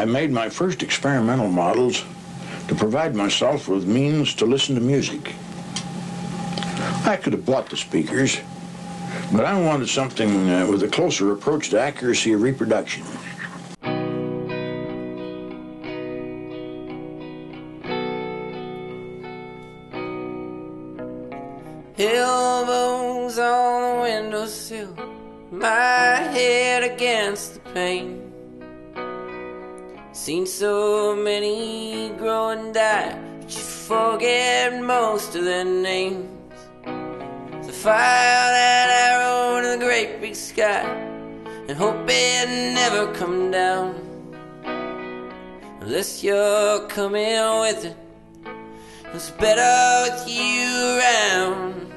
made my first experimental models to provide myself with means to listen to music. I could have bought the speakers, but I wanted something with a closer approach to accuracy of reproduction. Elbows on the windowsill, my head against the pane. Seen so many grow and die, but you forget most of their names. So fire that arrow to the great big sky and hope it never come down, unless you're coming with it. It's better with you around.